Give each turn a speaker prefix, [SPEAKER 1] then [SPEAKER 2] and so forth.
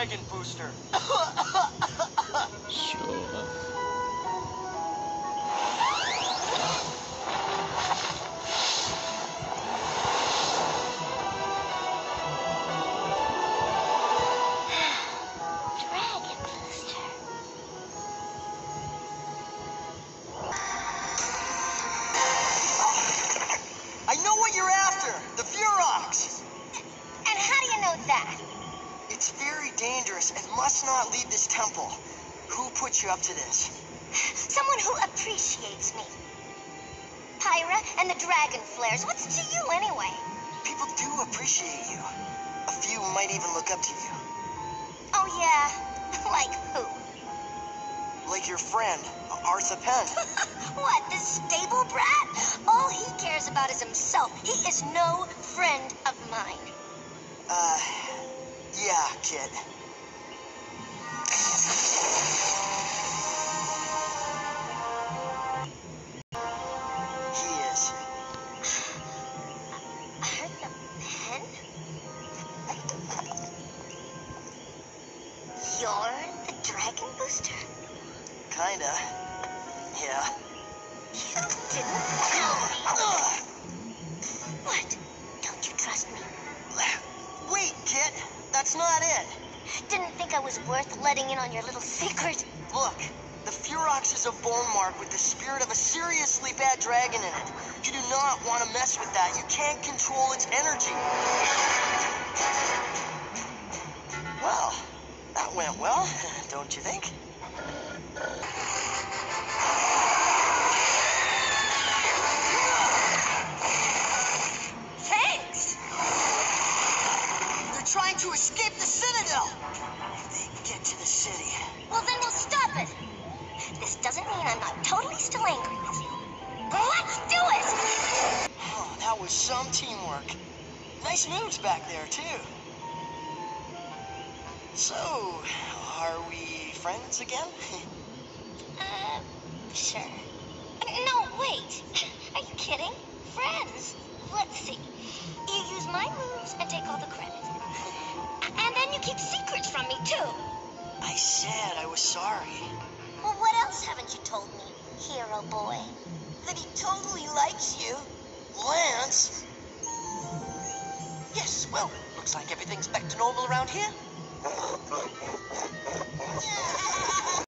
[SPEAKER 1] Dragon Booster.
[SPEAKER 2] Sure.
[SPEAKER 3] Dragon Booster.
[SPEAKER 1] I know what you're after. The Furox.
[SPEAKER 3] And how do you know that?
[SPEAKER 1] It's very dangerous and must not leave this temple. Who put you up to this?
[SPEAKER 3] Someone who appreciates me. Pyra and the dragon flares. What's to you anyway?
[SPEAKER 1] People do appreciate you. A few might even look up to you.
[SPEAKER 3] Oh yeah? Like who?
[SPEAKER 1] Like your friend, Artha Penn.
[SPEAKER 3] What, this stable brat? All he cares about is himself. He is no friend of mine.
[SPEAKER 1] Yeah, kid. He is.
[SPEAKER 3] Artha Penn? You're the Dragon Booster?
[SPEAKER 1] Kinda. Yeah.
[SPEAKER 3] You didn't tell me. What? Don't you trust me?
[SPEAKER 1] Wait, kid. That's not it.
[SPEAKER 3] Didn't think I was worth letting in on your little secret?
[SPEAKER 1] Look, the Furox is a bone mark with the spirit of a seriously bad dragon in it. You do not want to mess with that. You can't control its energy. Well, that went well, don't you think?
[SPEAKER 3] Thanks!
[SPEAKER 1] They're trying to escape the Citadel. If they get to the city.
[SPEAKER 3] Well, then we'll stop it. This doesn't mean I'm not totally still angry with you. Let's do it!
[SPEAKER 1] Oh, that was some teamwork. Nice moves back there, too. So, are we friends again?
[SPEAKER 3] Sure. No, wait. Are you kidding? Friends? Let's see. You use my moves and take all the credit. And then you keep secrets from me, too.
[SPEAKER 1] I said I was sorry.
[SPEAKER 3] Well, what else haven't you told me, hero boy?
[SPEAKER 1] That he totally likes you. Lance? Yes, well, looks like everything's back to normal around here.